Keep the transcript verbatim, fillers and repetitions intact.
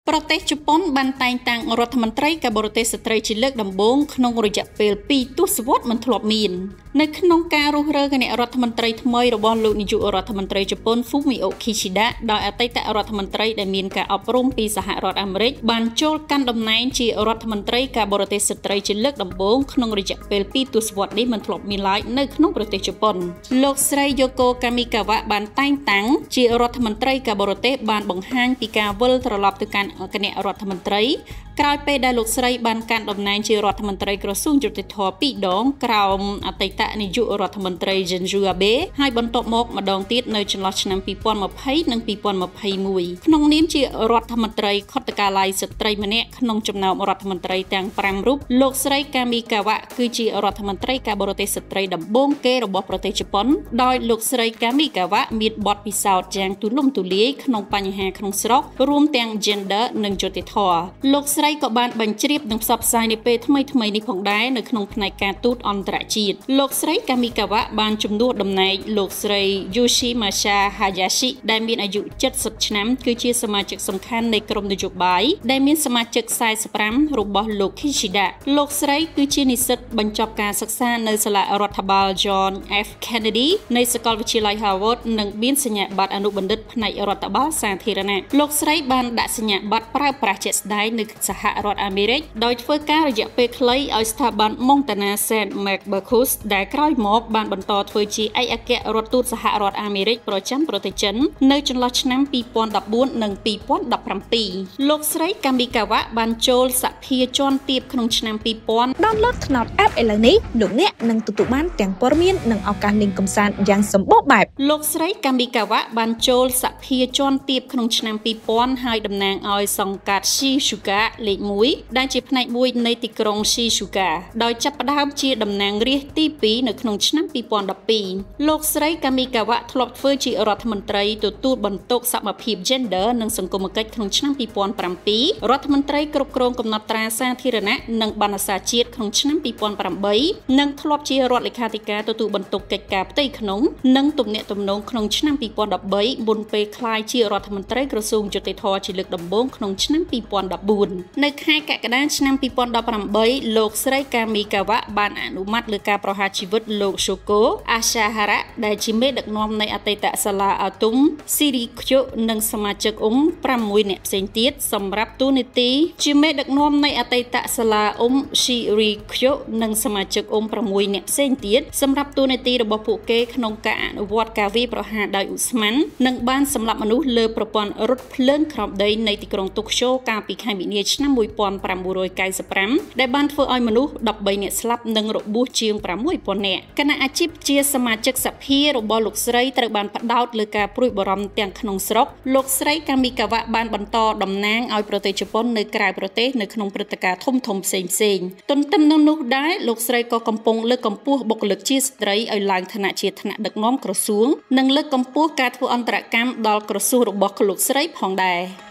ប្រទេសជប៉ុនបានតែងតាំងរដ្ឋមន្ត្រីការបរទេសស្ត្រីជាលើកដំបូងក្នុងរយៈពេលពីរទសវត្សរ៍មិនធ្លាប់មាននៅក្នុងការរុះរើគណៈរដ្ឋមន្ត្រីថ្មីរបស់លោកនាយករដ្ឋមន្ត្រីជប៉ុន Fumio Kishida ដោយអតីតរដ្ឋមន្ត្រីដែលមានការអប់រំពីសហរដ្ឋអាមេរិកបានចូលកាន់តំណែងជារដ្ឋមន្ត្រីការបរទេសស្ត្រីជាលើកដំបូងក្នុងរយៈពេលពីរទសវត្សរ៍នេះមិនធ្លាប់មានឡើយនៅក្នុងប្រទេសជប៉ុនលោកស្រី Yoko Kamikawa បានតែងតាំងជារដ្ឋមន្ត្រីការបរទេសបានបង្ហាញពីការវិលត្រឡប់ទៅកាន់គណៈរដ្ឋមន្ត្រីក្រោយពេលដែលលោកស្រីបានកាន់តំណែងជារដ្ឋមន្ត្រីក្រសួងយុតិធម៌ពីរដងក្រោមអតីតនាយករដ្ឋមន្ត្រី Shinzo Abe ហើយបន្ទាប់មកម្ដងទៀតនៅចន្លោះឆ្នាំពីរពាន់ម្ភៃនិងពីរពាន់ម្ភៃមួយក្នុងនាមជារដ្ឋមន្ត្រីខុទ្ទកាល័យស្ត្រីម្នាក់ក្នុងចំណោមរដ្ឋមន្ត្រីទាំងប្រាំរូបលោកស្រី Kamikawa គឺជារដ្ឋមន្ត្រីការបរទេសស្ត្រីដំបូងគេរបស់ប្រទេសជប៉ុនដោយលោកស្រី Kamikawa មានបទពិសោធន៍យ៉ាងទូលំទូលាយក្នុងបញ្ហាក្នុងស្រុករួមទាំង gender និងយុត្តិធម៌លោកស្រីក៏បានបញ្ជ្រាបនិងផ្សព្វផ្សាយនៅពេលថ្មីៗនេះផងដែរនៅក្នុងផ្នែកការទូតអន្តរជាតិលោកស្រី Kamikawa បានជំនួសតំណែងលោកស្រី Yoshimasa Hayashi ដែលមានអាយុเจ็ดสิบឆ្នាំគឺជាសមាជិកសំខាន់នៃក្រុមនយោបាយដែលមានសមាជិកสี่สิบห้าរបស់លោក Kishida លោកស្រីគឺជានិស្សិតបញ្ចប់ការសិក្សានៅសាលារដ្ឋបាល John F Kennedy នៃសាកលវិទ្យាល័យ Harvard និងមានសញ្ញាបត្រអនុបណ្ឌិតផ្នែករដ្ឋបាលសាធារណៈលោកស្រីបានដាក់សញ្ញាបត្រប្រើប្រាស់ជាក់ស្ដែងនៅសហរដ្ឋអាមេរិកដោយធ្វើការរយៈពេលខ្លីឲ្យស្ថាប័ន Montana Saint Marcus ដែលក្រោយមកបានបន្តធ្វើជាឯកអគ្គរដ្ឋទូតសហរដ្ឋអាមេរិកប្រចាំប្រទេសចិននៅចន្លោះឆ្នាំពីរពាន់ដប់បួននិងពីរពាន់ដប់ប្រាំពីរលោកស្រី Kamikawa បានចូលសភាជាន់ទាបក្នុងឆ្នាំពីរពាន់ Download TNAOT App ឥឡូវនេះលោកអ្នកនឹងទទួលបានទាំងព័ត៌មាននិងឱកាសលេងកម្សាន្តយ៉ាងសម្បូរបែបលោកស្រី Kamikawa បានចូលសភាជាន់ទាបក្នុងឆ្នាំពីរពាន់ហើយតំណាងឲ្យសង្កាត់ Shizuoka លេខមួយដែលជាផ្នែកមួយនៃទីក្រុង Shizuoka ដោយចាប់ផ្ដើមជាតំណាងរាស្ត្រទីពីរនៅក្នុងឆ្នាំពីរពាន់ដប់ពីរលោកស្រី Kamikawa ធ្លាប់ធ្វើជារដ្ឋមន្ត្រីទទួលបន្ទុកសមភាព gender និងសង្គមគិច្ចក្នុងឆ្នាំពីរពាន់ប្រាំពីររដ្ឋមន្ត្រីគ្រប់គ្រងកំណត់ត្រាសាធារណៈនិងបណ្ណសារជាតិក្នុងឆ្នាំពីរពាន់ប្រាំបីនិងធ្លាប់ជារដ្ឋលេខាធិការទទួលបន្ទុកកិច្ចការផ្ទៃក្នុងនិងទំនាក់ទំនងក្នុងឆ្នាំពីរពាន់ដប់បីមុនពេលក្លាយជារដ្ឋមន្ត្រីក្រសួងយុតិធម៌ជាលើកដំបូងក្នុងឆ្នាំពីរពាន់ដប់បួននៅខែកក្កដាឆ្នាំពីរពាន់ដប់ប្រាំបីលោកស្រី Kamikawa បានអនុម័តលើការប្រហារជីវិតលោក Shoko Asahara ដែលជាមេដឹកនាំនៃអតីតសាលាអាតុម Shirikyo និងសមាជិកអ៊ុំប្រាំមួយនាក់ផ្សេងទៀតសម្រាប់តួនាទីជាមេដឹកនាំនៃអតីតសាលាអ៊ុំ Shirikyo និងសមាជិកអ៊ុំប្រាំមួយនាក់ផ្សេងទៀតសម្រាប់តួនាទីរបស់ពួកគេក្នុងការអនុវត្តការវាយប្រហារដោយឧស្ម័ននិងបានសម្លាប់មនុស្សលើប្រព័ន្ធរថភ្លើងក្រោមដីនៃទីក្រុងតូក្យូកាលពីខែមីនាឆ្នាំមួយពាន់ប្រាំមួយរយកៅសិបប្រាំដែលបានធ្វើឲ្យមនុស្សដប់បីនាក់ស្លាប់និងរបួសជាងប្រាំមួយពាន់នាក់គណៈអាជីពជាសមាជិកសភារបស់លោកស្រីត្រូវបានផ្ដោតលើការព្រួយបារម្ភទាំងក្នុងស្រុកលោកស្រី Kamikawa បានបន្តតំណាងឲ្យប្រទេសជប៉ុននៅក្រៅប្រទេសនៅក្នុងព្រឹត្តិការណ៍ធំធំផ្សេងផ្សេងទន្ទឹមនឹងនោះដែរលោកស្រីក៏កំពុងលើកកម្ពស់បុគ្គលិកជាស្ត្រីឲ្យឡើងឋានៈជាថ្នាក់ដឹកនាំក្រសួងនិងលើកកម្ពស់ការធ្វើអន្តរកម្មដល់ក្រសួងរបស់លោកស្រីផងដែរ